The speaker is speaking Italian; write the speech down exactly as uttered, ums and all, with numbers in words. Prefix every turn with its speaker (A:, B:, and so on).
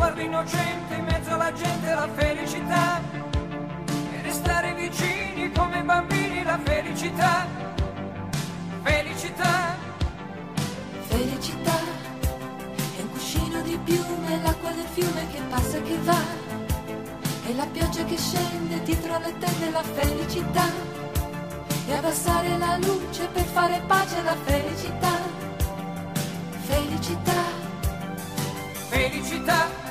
A: sguardo innocente in mezzo alla gente, la felicità, e restare vicini come bambini, la felicità, felicità.
B: Felicità è un cuscino di piume, l'acqua del fiume che passa e che va, e la pioggia che scende dietro le tende, la felicità, e abbassare la luce per fare pace, la felicità, felicità,
A: felicità.